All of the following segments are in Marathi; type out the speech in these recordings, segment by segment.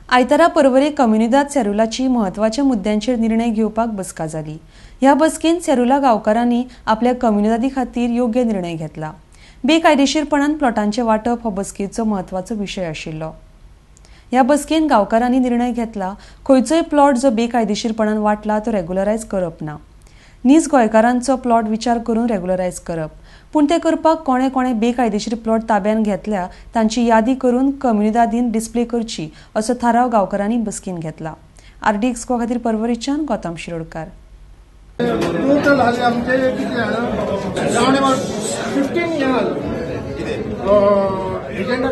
आयतारा परवरे कम्युनिदाद सेरुलाची महत्वाच्या मुद्द्यांचेर निर्णय घेवपाक बसका जाली। ह्या बसकेन सेरुला गांवकारांनी आपल्या कम्युनिदादी खातीर योग्य निर्णय घेतला। बेकायदेशीरपणान प्लॉटांचे वाटप हो बसकेचो महत्वाचो विषय आशिल्लो। ह्या बसकेन गांवकारांनी निर्णय घेतला खंयचोय प्लॉट जो बेकायदेशीरपणान वाटला तो रेग्युलरायज करप ना। नीज गोंयकारांचो प्लॉट विचार करून रेग्युलरायज करप, पूण ते करपाक कोणे कोणे बेकायदेशीर प्लॉट ताब्यान घेतल्या तांची यादी करून कम्युनिदादीन डिस्प्ले करची असो थाराव गांवकारांनी बसकेन घेतला। आरडी एक्सको खातीर परवरीच्यान गौतम शिरोडकार। टोटल आमचे राउंड अबाउट 15 एजेंडा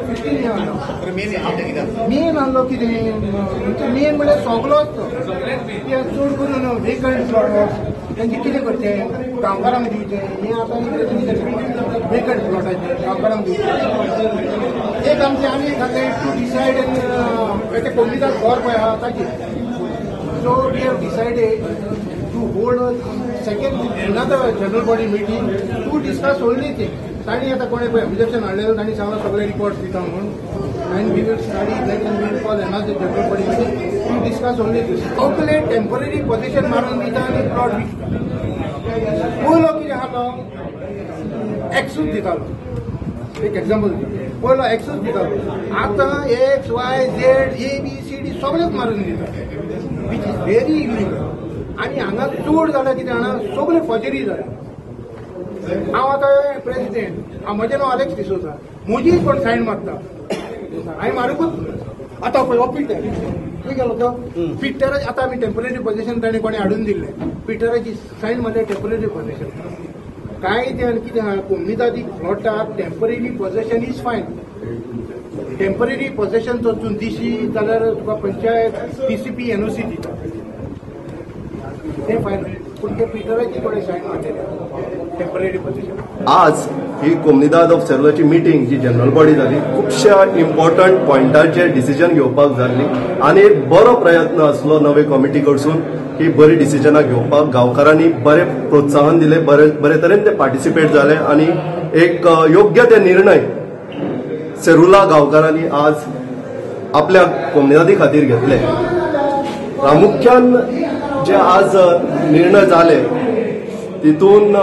15 मेन आसलो कितें मेन म्हळ्यार सगळोच चड करून वेकंट प्लॉट तांचे कितें करचें गांवकारांक दिवचें हें आतां वेकंट प्लॉटाचें गांवकारांक दिवचें। एक आमचें आनी एक आतां टू डिसायड ते कम्युनिदाद घर पळय आहा ताचेर so we have decided to hold a second another general body meeting to discuss only thing. ताणी आता कोणे ऑब्जेक्शन हाडलेलो ताणी सांगला सगळे रिपोर्ट दिता म्हणून and we will study that and we will call another general body meeting to discuss only this. Calculate temporary possession मारून दिता आणि प्लॉट विकता। पयलो कितें आसलो एक्सूस दितालो, एक एक्झाम्पल दिता पयलो एक्सूस दितालो, आतां X Y Z A B C D सगळेच मारून दिता विच इज व्हेरी इलिगल। आणि हांगा चड जाल्यार कितें जाणा सगळे फजेरी जाल्या। हांव आतां प्रेसिडेंट, म्हजें नांव अलेक्स डिसोजा, म्हजी कोण सायन मारता हांवें मारूंकूच आतां पळय हो पिटर खंय गेलो तो पिटर आतां आमी टेम्पररी पोजेशन ताणें कोणें हाडून दिल्लें पिटराची सायन मारल्या टेम्पररी पोजेशन कांय ते आनी कितें आहा कम्युनिदादी प्लॉटाक temporary possession is fine. Temporary possession वचून दिशी जाल्यार तुका पंचायत पीसीपी एनओसी दिता ते फायन, पूण ते पिटराची कोणें सायन मारलेल्या टेम्पररी पोजेशन। आज ही कम्युनिदाद ऑफ सेरुलाची मिटींग जी जनरल बॉडी जाली खुबश्या इम्पॉर्टंट पॉयंटाचेर डिसिजन घेवपाक जाल्ली आनी एक बरो प्रयत्न आसलो नवे कमिटी कडसून ही बरी डिसिजनां घेवपाक। गांवकारांनी बरें प्रोत्साहन दिले, बरे तरेन ते पार्टिसिपेट जाले आनी एक योग्य ते निर्णय सेरुला गांवकारांनी आज आपल्या कम्युनिदादी खातीर घेतले। प्रामुख्यान जे आज निर्णय जाले तितून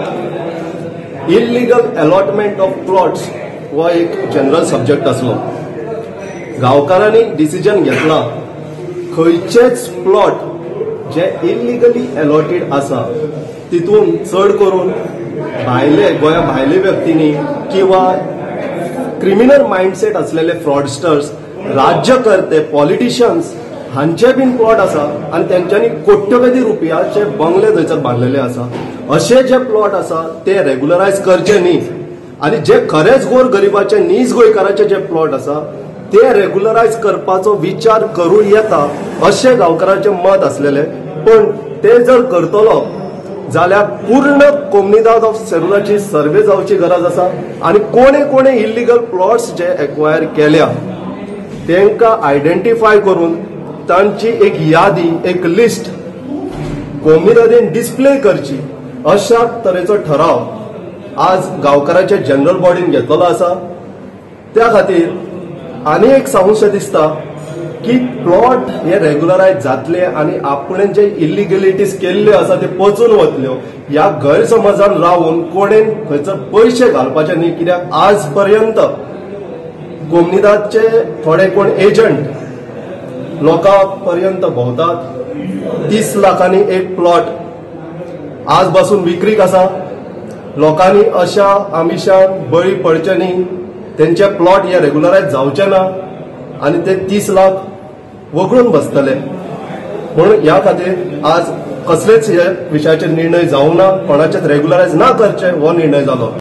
इल्लीगल अलॉटमेंट ऑफ प्लॉट्स हो एक जनरल सब्जेक्ट आसलो। गांवकारांनी डिसिजन घेतला खंयचेच प्लॉट जे इल्लीगली अलॉटेड आसा तितून चड करून गोंया भायले व्यक्तींनी किंवा क्रिमिनल माइंडसेट असलेले फ्रॉडस्टर्स, राज्यकर्ते, पॉलिटिशियन्स हांचे बीन प्लॉट आसा आनी तेंच्यांनी कोट्यवधी रुपयाचे बंगले थंयसर बांदलेले आसा। असे जे प्लॉट आसा ते रेग्युलरायज करचे न्ही आनी जे खरेच गोर गरिबाचे नीज गोंयकाराचे जे प्लॉट आसा ते रेग्युलरायज करपाचो विचार करूं येता अशें गांवकारांचे मत आसलेले। पण ते जर करतलो जाल्यार पूर्ण कम्युनिदाद ऑफ सेरुलाची सर्वे जावची गरज आसा आनी कोणे कोणे इल्लीगल प्लॉट्स जे एक्वायर केल्या तांकां आयडेंटिफाय करून तांची एक यादी, एक लिस्ट कम्युनिदादीन डिस्प्ले करची अशा तरेचो ठराव आज गांवकारांच्या जनरल बॉडीन घेतलेलो आसा। त्या खातीर आनी एक सांगूशें दिसता की प्लॉट हे रेग्युलरायज जातले आनी आपणें जे इल्लिगलिटीज केल्ल्यो आसा ते पचून वतल्यो ह्या गैरसमजान रावून कोणेन खंयसर पयशे घालपाचे न्ही। कित्याक आज पर्यंत कम्युनिदादचे थोडे कोण एजंट लोकां पर्यंत भोंवतात। 30 लाखांनी एक प्लॉट आज बसून विक्रीक आसा। लोकांनी अशा आमिशान बळी पडचे न्ही, तेंचे प्लॉट हे रेग्युलरायज जावचे ना आनी ते 30 लाख वगळून बसतले। म्हणून ह्या खातीर आज कसलेच ह्या विशयाचेर निर्णय जावंक ना, कोणाचेच रेग्युलरायज ना करचे हो निर्णय जालो।